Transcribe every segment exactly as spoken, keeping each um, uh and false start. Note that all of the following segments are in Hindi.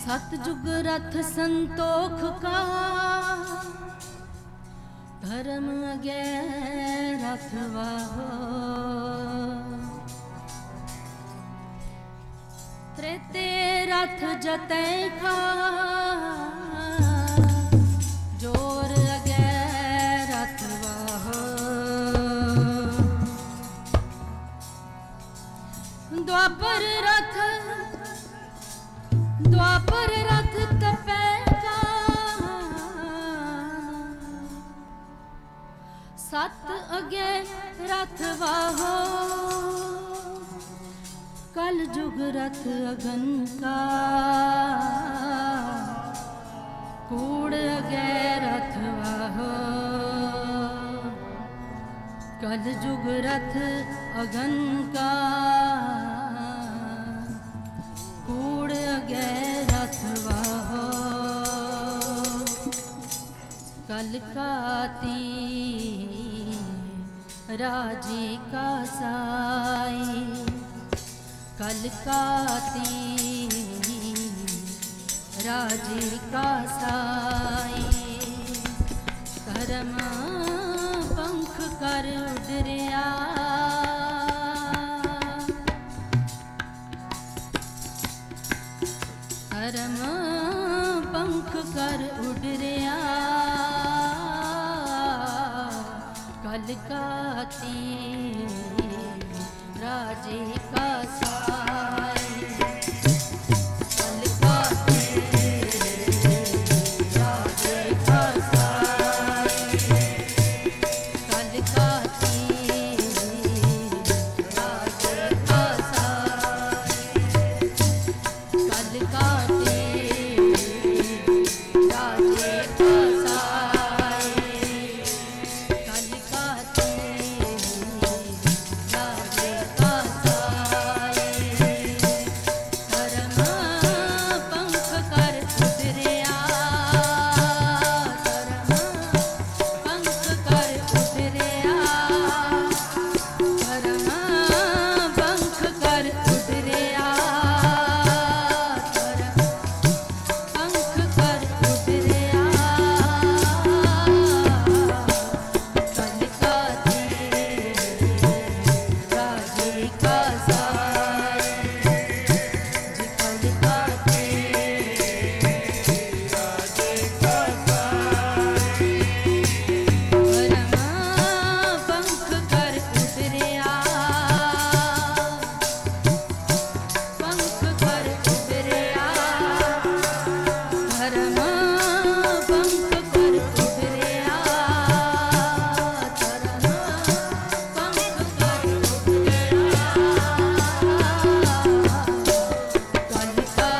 सतजुग रथ संतोख का, धर्म अगे रथ वाहो। त्रेते रथ जते का, जोर अगे रथ वाहो। द्वापर रथ द्वापर रथ तपे का, सत अगे रथ वाहो। कल जुग रथ अगन का, कूड़ अगे रथ वाहो। कल जुग रथ अगन का, कूड़ अगे रथ वाहो। कल काती राजी का साई, कल काती राजी का साई। करम पंख कर उडरिया, करम पंख कर उडरिया। कल काती राजे का साई, कल काती राजे का साई। कल काती राजे का साई, कल काती राजे का साई। कल काती राजे का साई। धर्म पंख कर उतरिया, धर्म पंख कर उतरिया। धर्म पंख कर उतरिया, धर्म पंख कर उतरिया। कल काती राजे का साई, जी कल काती राजे का साई। धर्म पंख कर उतरिया, पंख कर उतरिया। धर्म पंख कर उतरिया, धर्म पंख कर उतरिया। कल काती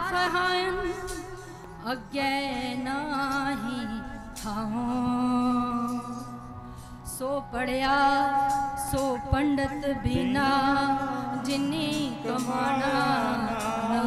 फहायन अज्ञे नाही थाओ। सो पढ़िया सो पंडित बिना जिन्नी कमाना ना।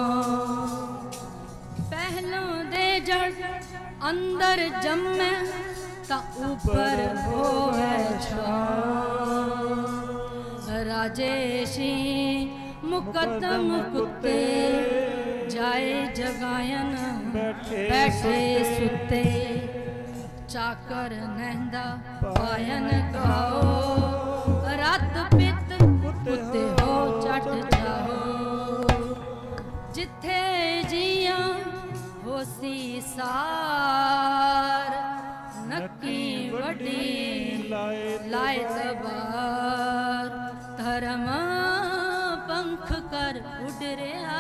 पहलों दे जड़ अंदर जम्मे ता ऊपर होवे छाओ। राजेशी मुकदम कुत्ते जाए जगायन बैठे सुते। चाकर नहंदा पायन गाओ रात पित कुत्ते हो चट जाओ। जिथे जिया होसी सार नक्की वडी लाए तबार। धर्म पंख कर उड़ रहा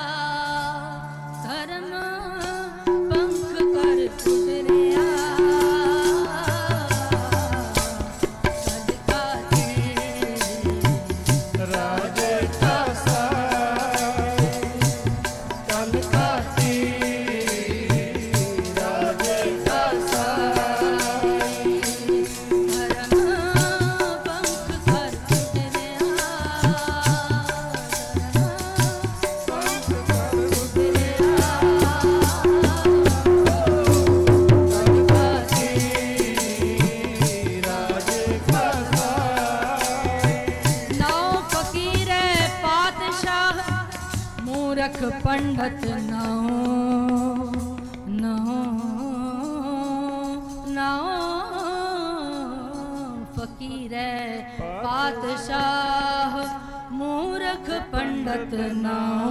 धर्म पंख कर उड़ रहा। पंडित नाओ नाओ नाओ फकीर पातशाह मूर्ख पंडित नाओ।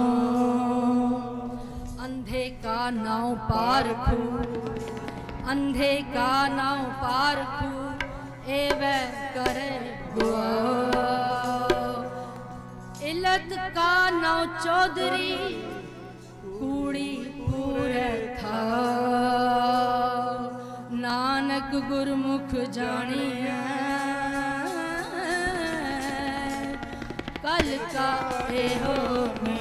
अंधे का नाव पारखू अंधे का नाव पारखू एवे करे गुआ। इलत का नाव चौधरी कूड़ी पूरे था। नानक गुरमुख जानिए कल का ए हो।